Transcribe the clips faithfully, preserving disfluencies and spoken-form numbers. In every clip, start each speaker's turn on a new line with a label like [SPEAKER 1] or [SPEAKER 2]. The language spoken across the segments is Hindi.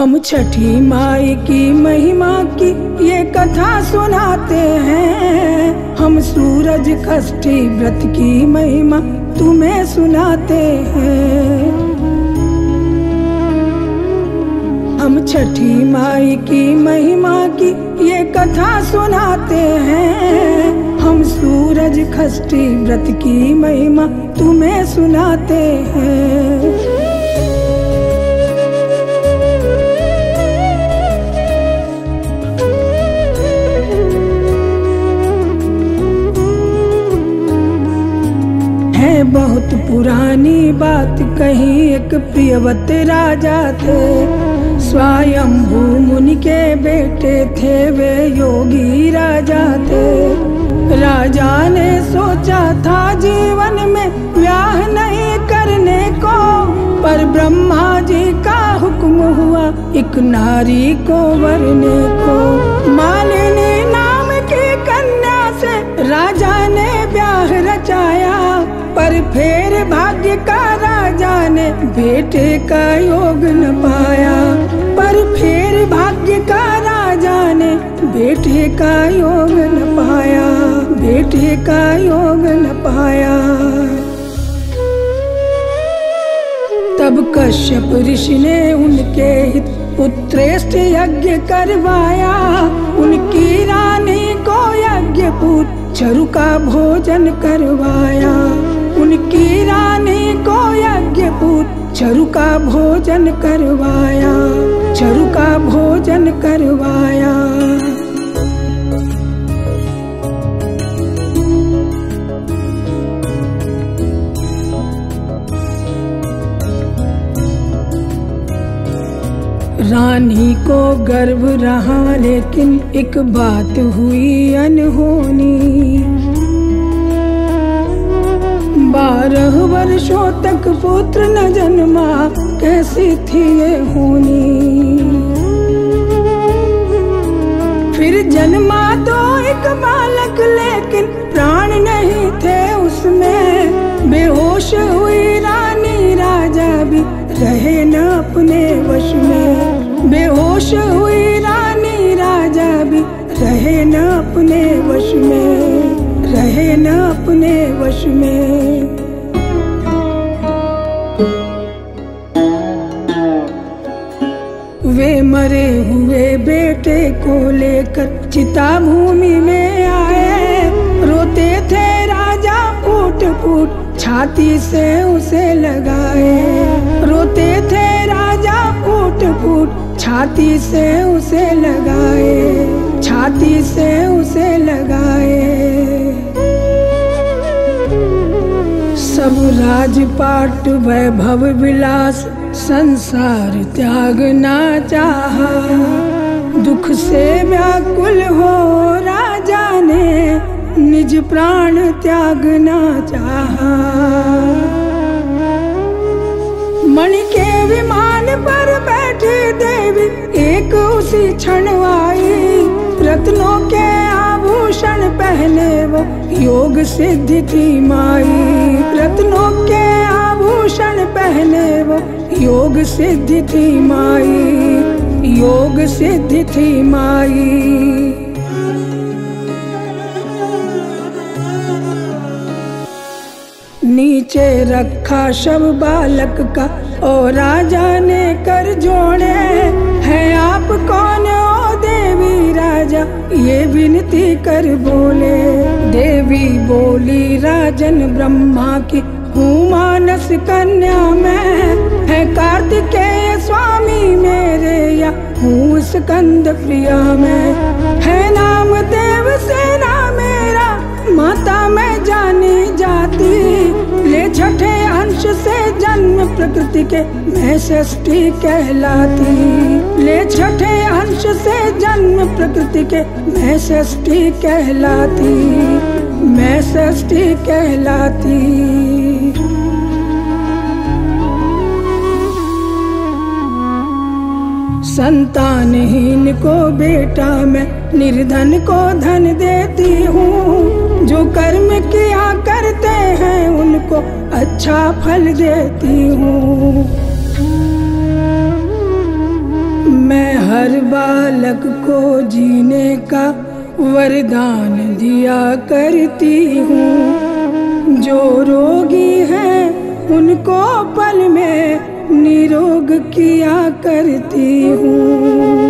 [SPEAKER 1] हम छठी माई की महिमा की ये कथा सुनाते हैं। हम सूरज षष्ठी व्रत की महिमा तुम्हें सुनाते हैं। हम छठी माई की महिमा की ये कथा सुनाते हैं। हम सूरज षष्ठी व्रत की महिमा तुम्हें सुनाते हैं। है बहुत पुरानी बात, कहीं एक प्रियव्रत राजा थे। स्वयंभू मुनि के बेटे थे, वे योगी राजा थे। राजा ने सोचा था जीवन में ब्याह नहीं करने को, पर ब्रह्मा जी का हुक्म हुआ एक नारी को वरने को। मालिनी नाम की कन्या से राजा ने ब्याह रचाया, पर फिर भाग्य का राजा ने बेटे का योग न पाया। पर फिर भाग्य का राजा ने बेटे का योग न पाया, बेटे का योग न पाया। तब कश्यप ऋषि ने उनके हित पुत्रेष्ठ यज्ञ करवाया। उनकी रानी को यज्ञ पुत्र चरु का भोजन करवाया। उनकी रानी को यज्ञ पुत्र चरु का भोजन करवाया, चरु का भोजन करवाया। रानी को गर्व रहा, लेकिन एक बात हुई अनहोनी। बारह वर्षों तक पुत्र न जन्मा, कैसी थी ये होनी। फिर जन्मा तो एक बालक, लेकिन प्राण नहीं थे उसमें। बेहोश हुई रानी, राजा भी रहे न अपने वश में। बेहोश हुई रानी, राजा भी रहे न अपने वश में, रहे न अपने वश में। वे मरे हुए बेटे को लेकर चिता भूमि में आए। रोते थे राजा फूट फूट छाती से उसे लगाए। रोते थे राजा फूट फूट छाती से उसे लगाए, छाती से उसे लगाए। सब राजपाट वैभव विलास संसार त्यागना चाहा। दुख से व्याकुल हो राजा ने निज प्राण त्यागना चाहा। मणि के विमान पर बैठी देवी एक उसी क्षण आई। रत्नों के आभूषण पहने वो योग सिद्धि थी माई। रत्नों के आभूषण पहने वो योग सिद्धि थी माई, योग सिद्धि थी माई। नीचे रखा शव बालक का और राजा ने कर जोड़े। है आप कौन ओ देवी, राजा ये विनती कर बोले। देवी बोली राजन ब्रह्मा की हूँ मानस कन्या मैं। है कार्तिकेय स्वामी मेरे या हूँ स्कंद प्रिया मैं। है नाम देव सेना मेरा, माता मैं जानी जाती। ले छठे अंश से जन्म प्रकृति के मैं षष्ठी कहलाती। ले छठे अंश से जन्म प्रकृति के मैं षष्ठी कहलाती, मैं षष्ठी कहलाती। संतानहीन को बेटा मैं, निर्धन को धन देती हूँ। जो कर्म किया करते हैं उनको अच्छा फल देती हूँ। मैं हर बालक को जीने का वरदान दिया करती हूँ। जो रोगी हैं उनको पल में निरोग किया करती हूँ।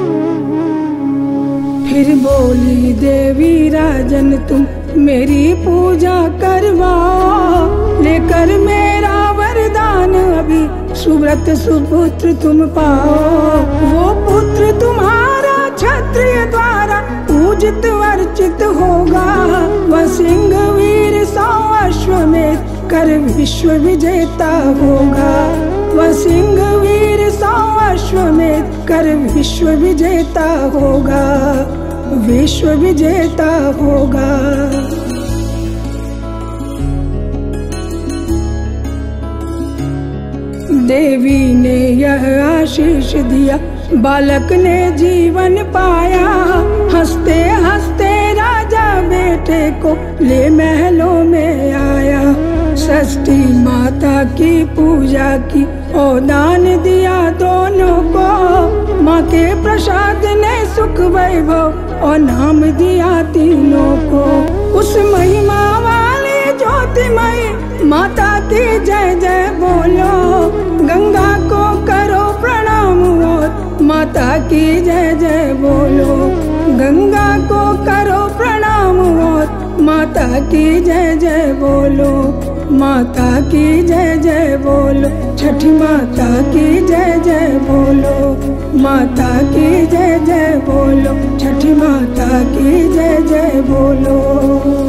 [SPEAKER 1] फिर बोली देवी राजन तुम मेरी पूजा करवाओ, लेकर मेरा वरदान अभी सुव्रत सुपुत्र तुम पाओ। वो पुत्र तुम्हारा क्षत्रिय द्वारा पूजित वर्चित होगा। वह सिंह वीर सौ अश्वमेध कर विश्व विजेता होगा। वह सिंह वीर सौ अश्वमेध कर विश्व विजेता होगा, विश्व विजेता होगा। देवी ने यह आशीष दिया, बालक ने जीवन पाया। हंसते हंसते राजा बेटे को ले महलों में आया। षष्ठी माता की पूजा की और दान दिया दोनों को। माँ के प्रसाद ने सुख वैभव और नाम दिया तीनों को। उस महिमा वाली ज्योतिमयी माता की जय जय बोलो। गंगा को करो प्रणाम और माता की जय जय बोलो। गंगा को करो प्रणाम और माता की जय जय बोलो। माता की जय जय बोलो, छठी माता की जय जय बोलो। माता की जय जय बोलो, छठी माता की जय जय बोलो।